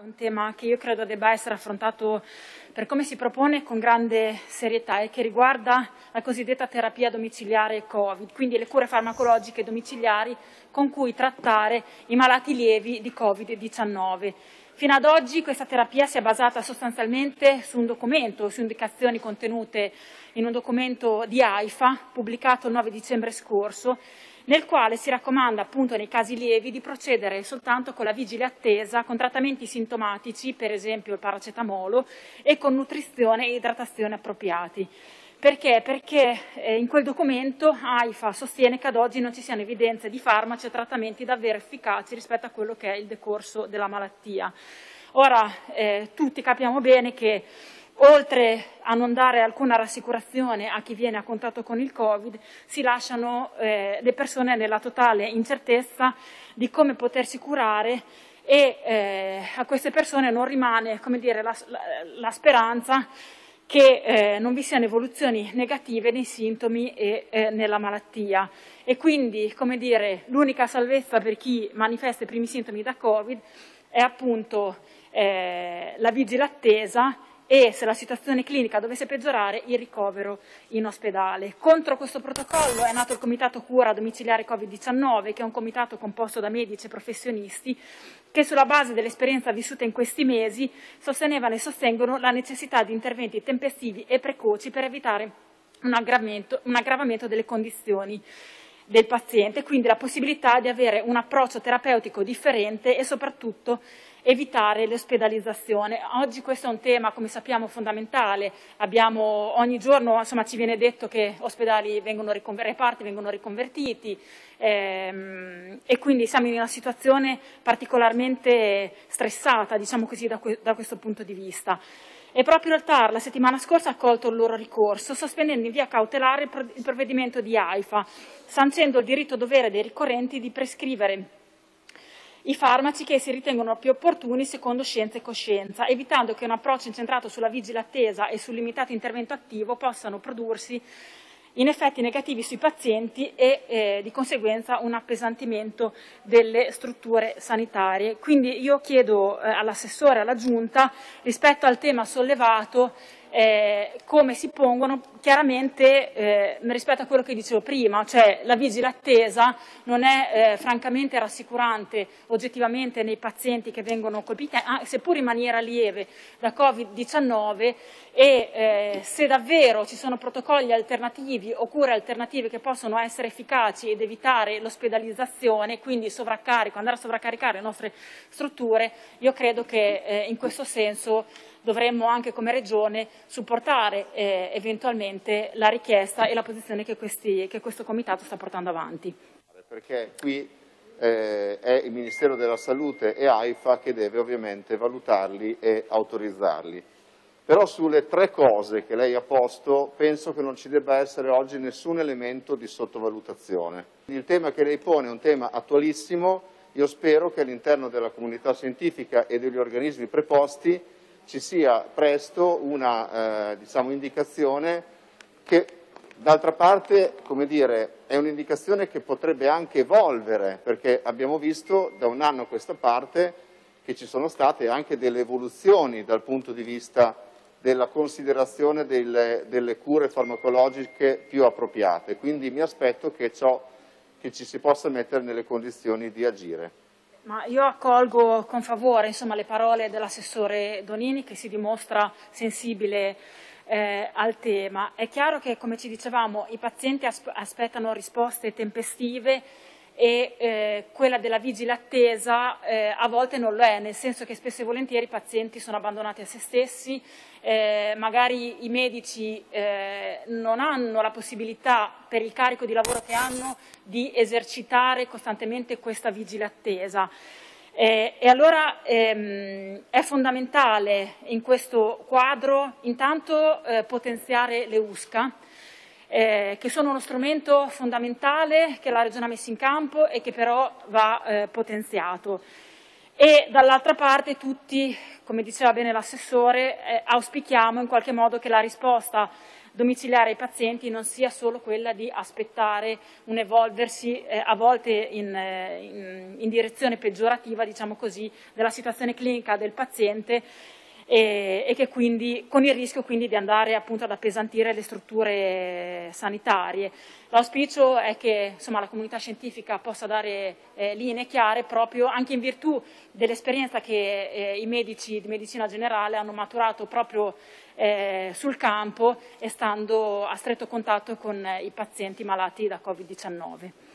un tema che io credo debba essere affrontato per come si propone con grande serietà e che riguarda la cosiddetta terapia domiciliare Covid, quindi le cure farmacologiche domiciliari con cui trattare i malati lievi di Covid-19. Fino ad oggi questa terapia si è basata sostanzialmente su un documento, su indicazioni contenute in un documento di AIFA pubblicato il 9 dicembre scorso, nel quale si raccomanda appunto nei casi lievi di procedere soltanto con la vigile attesa, con trattamenti sintomatici, per esempio il paracetamolo, e con nutrizione e idratazione appropriati. Perché? Perché in quel documento AIFA sostiene che ad oggi non ci siano evidenze di farmaci e trattamenti davvero efficaci rispetto a quello che è il decorso della malattia. Ora, tutti capiamo bene che oltre a non dare alcuna rassicurazione a chi viene a contatto con il Covid, si lasciano le persone nella totale incertezza di come potersi curare e a queste persone non rimane, come dire, la speranza che non vi siano evoluzioni negative nei sintomi e nella malattia. E quindi, come dire, l'unica salvezza per chi manifesta i primi sintomi da Covid è appunto la vigile attesa e, se la situazione clinica dovesse peggiorare, il ricovero in ospedale. Contro questo protocollo è nato il Comitato Cura Domiciliare Covid-19, che è un comitato composto da medici e professionisti che, sulla base dell'esperienza vissuta in questi mesi, sostenevano e sostengono la necessità di interventi tempestivi e precoci per evitare un aggravamento delle condizioni del paziente, quindi la possibilità di avere un approccio terapeutico differente e soprattutto evitare l'ospedalizzazione. Oggi questo è un tema, come sappiamo, fondamentale. Ogni giorno ci viene detto che reparti vengono riconvertiti e quindi siamo in una situazione particolarmente stressata, diciamo così, da questo punto di vista. E proprio il TAR la settimana scorsa ha accolto il loro ricorso, sospendendo in via cautelare il provvedimento di AIFA, sancendo il diritto-dovere dei ricorrenti di prescrivere i farmaci che si ritengono più opportuni secondo scienza e coscienza, evitando che un approccio incentrato sulla vigile attesa e sul limitato intervento attivo possano prodursi in effetti negativi sui pazienti e di conseguenza un appesantimento delle strutture sanitarie. Quindi io chiedo all'assessore, alla Giunta, rispetto al tema sollevato, come si pongono chiaramente rispetto a quello che dicevo prima, cioè la vigile attesa non è francamente rassicurante oggettivamente nei pazienti che vengono colpiti, seppur in maniera lieve, da Covid-19 e se davvero ci sono protocolli alternativi o cure alternative che possono essere efficaci ed evitare l'ospedalizzazione, quindi andare a sovraccaricare le nostre strutture, io credo che in questo senso dovremmo anche come Regione supportare eventualmente la richiesta e la posizione che questo Comitato sta portando avanti. Perché qui è il Ministero della Salute e AIFA che deve ovviamente valutarli e autorizzarli. Però sulle tre cose che lei ha posto penso che non ci debba essere oggi nessun elemento di sottovalutazione. Il tema che lei pone è un tema attualissimo, io spero che all'interno della comunità scientifica e degli organismi preposti ci sia presto una indicazione che d'altra parte, come dire, è un'indicazione che potrebbe anche evolvere, perché abbiamo visto da un anno a questa parte che ci sono state anche delle evoluzioni dal punto di vista della considerazione delle cure farmacologiche più appropriate, quindi mi aspetto che ci si possa mettere nelle condizioni di agire. Ma io accolgo con favore le parole dell'assessore Donini, che si dimostra sensibile al tema. È chiaro che, come ci dicevamo, i pazienti aspettano risposte tempestive e quella della vigile attesa a volte non lo è, nel senso che spesso e volentieri i pazienti sono abbandonati a se stessi, magari i medici non hanno la possibilità, per il carico di lavoro che hanno, di esercitare costantemente questa vigile attesa. E allora è fondamentale in questo quadro intanto potenziare le USCA, che sono uno strumento fondamentale che la Regione ha messo in campo e che però va potenziato. E dall'altra parte tutti, come diceva bene l'assessore, auspichiamo in qualche modo che la risposta domiciliare ai pazienti non sia solo quella di aspettare un evolversi a volte in direzione peggiorativa, diciamo così, della situazione clinica del paziente, e che quindi, con il rischio quindi di andare appunto ad appesantire le strutture sanitarie. L'auspicio è che insomma, la comunità scientifica possa dare linee chiare proprio anche in virtù dell'esperienza che i medici di medicina generale hanno maturato proprio sul campo e stando a stretto contatto con i pazienti malati da Covid-19.